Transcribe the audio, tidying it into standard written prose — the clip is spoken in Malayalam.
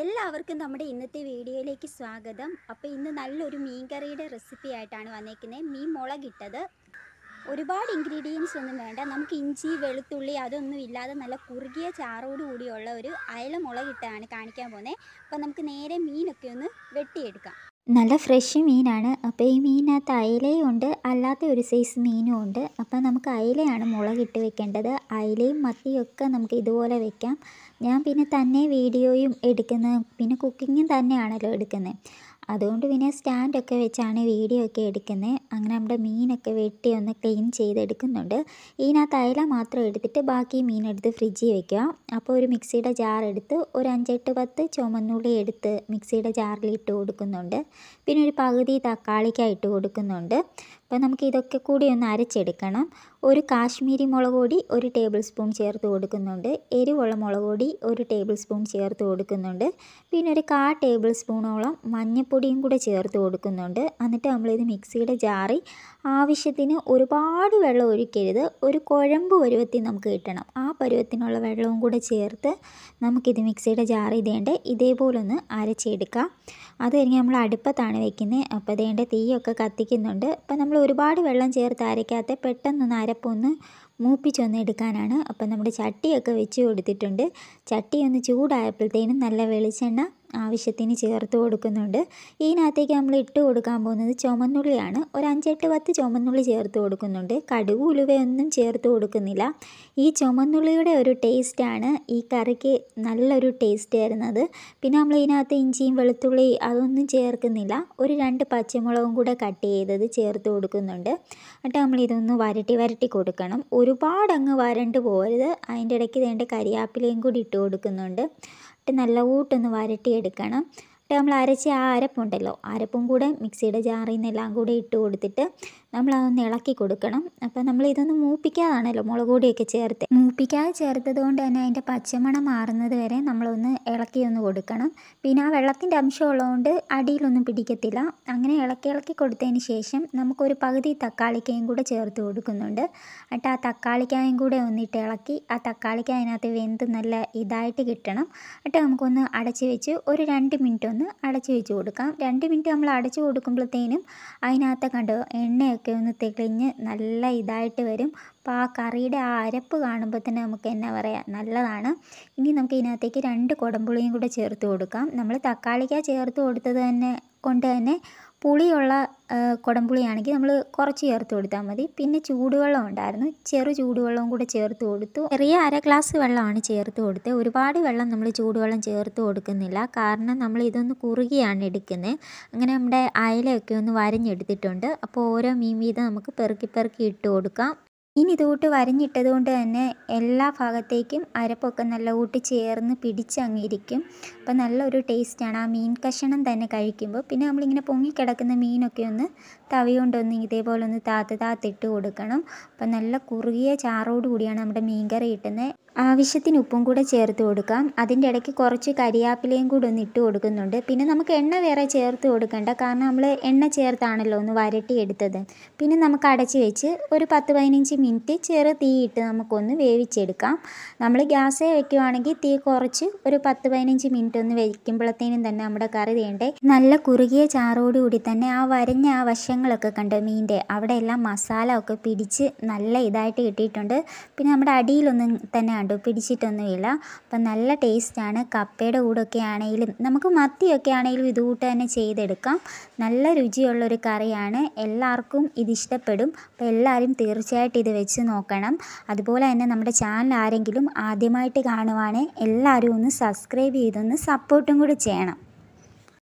എല്ലാവർക്കും നമ്മുടെ ഇന്നത്തെ വീഡിയോയിലേക്ക് സ്വാഗതം. അപ്പോൾ ഇന്ന് നല്ലൊരു മീൻ കറിയുടെ റെസിപ്പി ആയിട്ടാണ് വന്നേക്കുന്നത്. മീൻ മുളകിട്ടത്. ഒരുപാട് ഇൻഗ്രീഡിയൻസ് ഒന്നും വേണ്ട. നമുക്ക് ഇഞ്ചി വെളുത്തുള്ളി അതൊന്നും ഇല്ലാതെ നല്ല കുറുകിയ ചാറോട് കൂടിയുള്ള ഒരു അയല മുളകിട്ടാണ് കാണിക്കാൻ പോകുന്നത്. അപ്പോൾ നമുക്ക് നേരെ മീനൊക്കെ ഒന്ന് വെട്ടിയെടുക്കാം. നല്ല ഫ്രഷ് മീനാണ്. അപ്പോൾ ഈ മീനകത്ത് അയലയും ഉണ്ട്, അല്ലാത്ത ഒരു സൈസ് മീനും ഉണ്ട്. അപ്പോൾ നമുക്ക് അയലയാണ് മുളകിട്ട് വെക്കേണ്ടത്. അയലയും മത്തിയും ഒക്കെ നമുക്ക് ഇതുപോലെ വെക്കാം. ഞാൻ പിന്നെ തന്നെ വീഡിയോയും എടുക്കുന്നത്, പിന്നെ കുക്കിങ്ങും തന്നെയാണല്ലോ എടുക്കുന്നത്. അതുകൊണ്ട് പിന്നെ സ്റ്റാൻഡൊക്കെ വെച്ചാണ് വീഡിയോ ഒക്കെ എടുക്കുന്നത്. അങ്ങനെ നമ്മുടെ മീനൊക്കെ വെട്ടി ഒന്ന് ക്ലീൻ ചെയ്തെടുക്കുന്നുണ്ട്. ഇതിനകത്ത് അയല മാത്രം എടുത്തിട്ട് ബാക്കി മീനെടുത്ത് ഫ്രിഡ്ജിൽ വെക്കുക. അപ്പോൾ ഒരു മിക്സിയുടെ ജാർ എടുത്ത് ഒരു 5-10 ചുമന്നുള്ളി എടുത്ത് മിക്സിയുടെ ജാറിൽ ഇട്ട് കൊടുക്കുന്നുണ്ട്. പിന്നെ ഒരു പകുതി തക്കാളിക്കായി ഇട്ട് കൊടുക്കുന്നുണ്ട്. അപ്പോൾ നമുക്ക് ഇതൊക്കെ കൂടി ഒന്ന് അരച്ചെടുക്കണം. ഒരു കാശ്മീരി മുളക് പൊടി 1 ടേബിൾ സ്പൂൺ ചേർത്ത് കൊടുക്കുന്നുണ്ട്. എരിവുള്ള മുളക് പൊടി 1 ടേബിൾ സ്പൂൺ ചേർത്ത് കൊടുക്കുന്നുണ്ട്. പിന്നെ ഒരു 1/4 ടേബിൾ സ്പൂണോളം മഞ്ഞൾപ്പൊടിയും കൂടെ ചേർത്ത് കൊടുക്കുന്നുണ്ട്. എന്നിട്ട് നമ്മളിത് മിക്സിയുടെ ജാറിൽ ആവശ്യത്തിന് ഒരുപാട് വെള്ളം ഒഴിക്കരുത്, ഒരു കുഴമ്പ് പരുവത്തിൽ നമുക്ക് കിട്ടണം. ആ പരുവത്തിനുള്ള വെള്ളവും കൂടെ ചേർത്ത് നമുക്കിത് മിക്സിയുടെ ജാറിൽ ഇതേപോലെ ഒന്ന് അരച്ചെടുക്കാം. അത് കഴിഞ്ഞ് നമ്മൾ അടുപ്പത്താണ് വെക്കുന്നത്. അപ്പോൾ ഇതേണ്ട തീയൊക്കെ കത്തിക്കുന്നുണ്ട്. അപ്പോൾ നമ്മൾ ഒരുപാട് വെള്ളം ചേർത്ത് അരയ്ക്കാത്ത പെട്ടെന്നൊന്ന് അരപ്പൊന്ന് മൂപ്പിച്ചൊന്ന് എടുക്കാനാണ്. അപ്പം നമ്മുടെ ചട്ടിയൊക്കെ വെച്ച് കൊടുത്തിട്ടുണ്ട്. ചട്ടി ഒന്ന് ചൂടായപ്പോഴത്തേനും നല്ല വെളിച്ചെണ്ണ ആവശ്യത്തിന് ചേർത്ത് കൊടുക്കുന്നുണ്ട്. ഇതിനകത്തേക്ക് നമ്മൾ ഇട്ട് കൊടുക്കാൻ പോകുന്നത് ചുമന്നുള്ളിയാണ്. ഒരു 5-10 ചുമന്നുള്ളി ചേർത്ത് കൊടുക്കുന്നുണ്ട്. കടുക് ഉലുവയൊന്നും ചേർത്ത് കൊടുക്കുന്നില്ല. ഈ ചുമന്നുള്ളിയുടെ ഒരു ടേസ്റ്റാണ് ഈ കറിക്ക് നല്ലൊരു ടേസ്റ്റ് വരുന്നത്. പിന്നെ നമ്മൾ ഇതിനകത്ത് ഇഞ്ചിയും വെളുത്തുള്ളി അതൊന്നും ചേർക്കുന്നില്ല. ഒരു 2 പച്ചമുളകും കൂടെ കട്ട് ചെയ്തത് ചേർത്ത് കൊടുക്കുന്നുണ്ട്. എന്നിട്ട് നമ്മളിതൊന്ന് വരട്ടി കൊടുക്കണം. ഒരുപാട് അങ്ങ് വരണ്ട് പോകരുത്. അതിൻ്റെ ഇടയ്ക്ക് കരിയാപ്പിലയും കൂടി ഇട്ട് കൊടുക്കുന്നുണ്ട്. നല്ല കൂട്ടൊന്ന് വരട്ടിയെടുക്കണം. നമ്മൾ അരച്ച ആ അരപ്പുണ്ടല്ലോ, അരപ്പും കൂടെ മിക്സിയുടെ ജാറിൽ നിന്നെല്ലാം കൂടെ ഇട്ട് കൊടുത്തിട്ട് നമ്മളതൊന്ന് ഇളക്കി കൊടുക്കണം. അപ്പോൾ നമ്മളിതൊന്ന് മൂപ്പിക്കാതാണല്ലോ മുളക് പൊടിയൊക്കെ ചേർത്ത്. മൂപ്പിക്കാതെ ചേർത്തത് കൊണ്ട് തന്നെ അതിൻ്റെ പച്ചമണം മാറുന്നത് വരെ നമ്മളൊന്ന് ഇളക്കിയൊന്ന് കൊടുക്കണം. പിന്നെ ആ വെള്ളത്തിൻ്റെ അംശം ഉള്ളതുകൊണ്ട് അടിയിലൊന്നും പിടിക്കത്തില്ല. അങ്ങനെ ഇളക്കി കൊടുത്തതിന് ശേഷം നമുക്കൊരു പകുതി തക്കാളിക്കായും കൂടെ ചേർത്ത് കൊടുക്കുന്നുണ്ട്. എന്നിട്ട് ആ തക്കാളിക്കായും കൂടെ ഒന്നിട്ട് ഇളക്കി ആ തക്കാളിക്ക അതിനകത്ത് വെന്ത് നല്ല ഇതായിട്ട് കിട്ടണം. എന്നിട്ട് നമുക്കൊന്ന് അടച്ച് വെച്ച് ഒരു 2 മിനിറ്റ് ഒന്ന് അടച്ചു വെച്ച് കൊടുക്കാം. 2 മിനിറ്റ് നമ്മൾ അടച്ചു കൊടുക്കുമ്പോഴത്തേനും അതിനകത്ത് കണ്ടോ എണ്ണയൊക്കെ ഒന്ന് തെളിഞ്ഞ് നല്ല ഇതായിട്ട് വരും. അപ്പോൾ ആ കറിയുടെ ആ അരപ്പ് കാണുമ്പോൾ തന്നെ നമുക്ക് എന്നാ പറയുക, നല്ലതാണ്. ഇനി നമുക്ക് ഇതിനകത്തേക്ക് 2 കുടംപുളിയും കൂടെ ചേർത്ത് കൊടുക്കാം. നമ്മൾ തക്കാളിക്ക ചേർത്ത് കൊടുത്തത് കൊണ്ട് തന്നെ പുളിയുള്ള കുടംപുളിയാണെങ്കിൽ നമ്മൾ കുറച്ച് ചേർത്ത് കൊടുത്താൽ മതി. പിന്നെ ചൂടുവെള്ളം ഉണ്ടായിരുന്നു, ചെറു ചൂടുവെള്ളവും കൂടെ ചേർത്ത് കൊടുത്തു. ചെറിയ 1/2 ഗ്ലാസ് വെള്ളമാണ് ചേർത്ത് കൊടുത്തത്. ഒരുപാട് വെള്ളം നമ്മൾ ചൂടുവെള്ളം ചേർത്ത് കൊടുക്കുന്നില്ല, കാരണം നമ്മൾ ഇതൊന്ന് കുറുകിയാണ് എടുക്കുന്നത്. അങ്ങനെ നമ്മുടെ അയലയൊക്കെ ഒന്ന് വരഞ്ഞെടുത്തിട്ടുണ്ട്. അപ്പോൾ ഓരോ മീൻ വീതം നമുക്ക് പെറുക്കി ഇട്ട് കൊടുക്കാം. ഇനി ഇതുകൂട്ട് വരഞ്ഞിട്ടത് കൊണ്ട് തന്നെ എല്ലാ ഭാഗത്തേക്കും അരപ്പൊക്കെ നല്ല കൂട്ടി ചേർന്ന് പിടിച്ചങ്ങിരിക്കും. അപ്പം നല്ലൊരു ടേസ്റ്റാണ് ആ മീൻ കഷണം തന്നെ കഴിക്കുമ്പോൾ. പിന്നെ നമ്മളിങ്ങനെ പൊങ്ങിക്കിടക്കുന്ന മീനൊക്കെ ഒന്ന് തവി കൊണ്ടൊന്ന് ഇതേപോലെ ഒന്ന് താത്തിട്ട് കൊടുക്കണം. അപ്പം നല്ല കുറുകിയ ചാറോട് കൂടിയാണ് നമ്മുടെ മീൻ കറി കിട്ടുന്നത്. ആവശ്യത്തിന് ഉപ്പും കൂടെ ചേർത്ത് കൊടുക്കാം. അതിൻ്റെ ഇടയ്ക്ക് കുറച്ച് കരിയാപ്പിലയും കൂടെ ഒന്ന് ഇട്ട് കൊടുക്കുന്നുണ്ട്. പിന്നെ നമുക്ക് എണ്ണ വേറെ ചേർത്ത് കൊടുക്കണ്ട, കാരണം നമ്മൾ എണ്ണ ചേർത്താണല്ലോ ഒന്ന് വരട്ടിയെടുത്തത്. പിന്നെ നമുക്ക് അടച്ച് വെച്ച് ഒരു 10-15 മിനിറ്റ് ചെറു തീയിട്ട് നമുക്കൊന്ന് വേവിച്ചെടുക്കാം. നമ്മൾ ഗ്യാസേ വെക്കുവാണെങ്കിൽ തീ കുറച്ച് ഒരു 10-15 മിനിറ്റ് ഒന്ന് വയ്ക്കുമ്പോഴത്തേനും തന്നെ നമ്മുടെ കറി നല്ല കുറുകിയ ചാറോട് കൂടി തന്നെ ആ വരഞ്ഞ ആ വശങ്ങളൊക്കെ കണ്ടോ മീൻ്റെ അവിടെ എല്ലാം മസാല ഒക്കെ പിടിച്ച് നല്ല ഇതായിട്ട് കിട്ടിയിട്ടുണ്ട്. പിന്നെ നമ്മുടെ അടിയിലൊന്നും തന്നെ പിടിച്ചിട്ടൊന്നുമില്ല. അപ്പം നല്ല ടേസ്റ്റാണ്. കപ്പയുടെ കൂടെയൊക്കെ ആണെങ്കിലും നമുക്ക് മത്തിയൊക്കെ ആണെങ്കിലും ഇതുകൂട്ട് തന്നെ ചെയ്തെടുക്കാം. നല്ല രുചിയുള്ളൊരു കറിയാണ്. എല്ലാവർക്കും ഇതിഷ്ടപ്പെടും. അപ്പോൾ എല്ലാവരും തീർച്ചയായിട്ടും ഇത് വെച്ച് നോക്കണം. അതുപോലെ തന്നെ നമ്മുടെ ചാനൽ ആരെങ്കിലും ആദ്യമായിട്ട് കാണുവാണെങ്കിൽ എല്ലാവരും ഒന്ന് സബ്സ്ക്രൈബ് ചെയ്തൊന്ന് സപ്പോർട്ടും കൂടി ചെയ്യണം.